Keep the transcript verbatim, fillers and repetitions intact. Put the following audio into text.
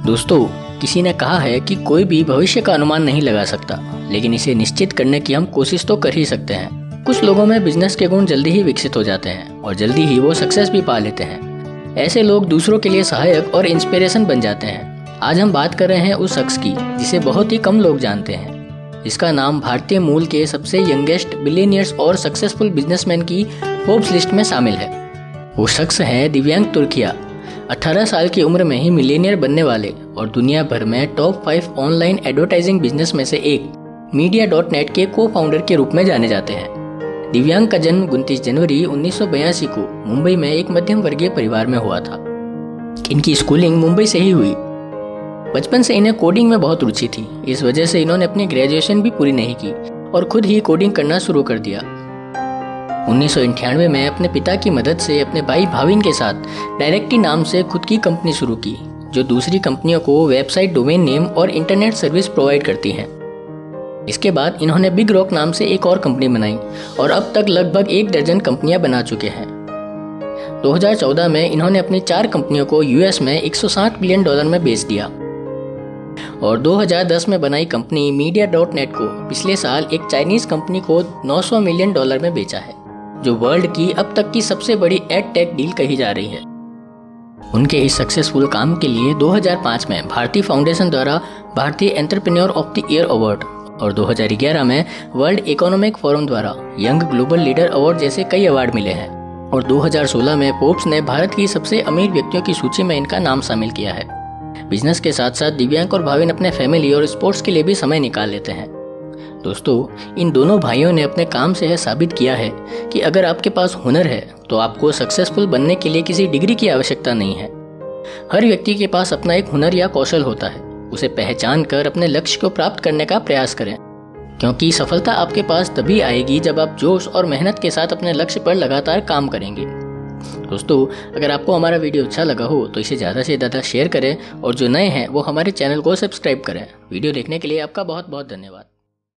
दोस्तों, किसी ने कहा है कि कोई भी भविष्य का अनुमान नहीं लगा सकता, लेकिन इसे निश्चित करने की हम कोशिश तो कर ही सकते हैं। कुछ लोगों में बिजनेस के गुण जल्दी ही विकसित हो जाते हैं और जल्दी ही वो सक्सेस भी पा लेते हैं। ऐसे लोग दूसरों के लिए सहायक और इंस्पिरेशन बन जाते हैं। आज हम बात कर रहे हैं उस शख्स की जिसे बहुत ही कम लोग जानते हैं। इसका नाम भारतीय मूल के सबसे यंगेस्ट बिलियनियर्स और सक्सेसफुल बिजनेसमैन की फोर्ब्स लिस्ट में शामिल है। वो शख्स है दिव्यांक तुर्खिया। अठारह साल की उम्र में ही मिलियनियर बनने वाले और दुनिया भर में top five online advertising business में से एक मीडिया डॉट नेट के को फाउंडर के रूप में जाने जाते हैं। दिव्यांक का जन्म उनतीस जनवरी उन्नीस सौ बयासी को मुंबई में एक मध्यम वर्गीय परिवार में हुआ था। इनकी स्कूलिंग मुंबई से ही हुई। बचपन से इन्हें कोडिंग में बहुत रुचि थी। इस वजह से इन्होंने अपनी ग्रेजुएशन भी पूरी नहीं की और खुद ही कोडिंग करना शुरू कर दिया। उन्नीस सौ अट्ठानवे में अपने पिता की मदद से अपने भाई भाविन के साथ डायरेक्टी नाम से खुद की कंपनी शुरू की, जो दूसरी कंपनियों को वेबसाइट, डोमेन नेम और इंटरनेट सर्विस प्रोवाइड करती हैं। इसके बाद इन्होंने बिग रॉक नाम से एक और कंपनी बनाई और अब तक लगभग एक दर्जन कंपनियां बना चुके हैं। दो हज़ार चौदह में इन्होंने अपनी चार कंपनियों को यूएस में एक सौ साठ बिलियन डॉलर में बेच दिया और दो हज़ार दस में बनाई कंपनी मीडिया डॉट नेट को पिछले साल एक चाइनीज कंपनी को नौ सौ मिलियन डॉलर में बेचा है, जो वर्ल्ड की अब तक की सबसे बड़ी एड टेक डील कही जा रही है। उनके इस सक्सेसफुल काम के लिए दो हज़ार पाँच में भारतीय फाउंडेशन द्वारा भारतीय entrepreneur of the year award और दो हज़ार ग्यारह में वर्ल्ड इकोनॉमिक फोरम द्वारा यंग ग्लोबल लीडर अवार्ड जैसे कई अवार्ड मिले हैं और दो हज़ार सोलह में फोर्ब्स ने भारत की सबसे अमीर व्यक्तियों की सूची में इनका नाम शामिल किया है। बिजनेस के साथ साथ दिव्यांक और भाविन अपने फैमिली और स्पोर्ट्स के लिए भी समय निकाल लेते हैं। दोस्तों, इन दोनों भाइयों ने अपने काम से यह साबित किया है कि अगर आपके पास हुनर है तो आपको सक्सेसफुल बनने के लिए किसी डिग्री की आवश्यकता नहीं है। हर व्यक्ति के पास अपना एक हुनर या कौशल होता है। उसे पहचान कर अपने लक्ष्य को प्राप्त करने का प्रयास करें, क्योंकि सफलता आपके पास तभी आएगी जब आप जोश और मेहनत के साथ अपने लक्ष्य पर लगातार काम करेंगे। दोस्तों, अगर आपको हमारा वीडियो अच्छा लगा हो तो इसे ज़्यादा से ज़्यादा शेयर करें और जो नए हैं वो हमारे चैनल को सब्सक्राइब करें। वीडियो देखने के लिए आपका बहुत बहुत धन्यवाद।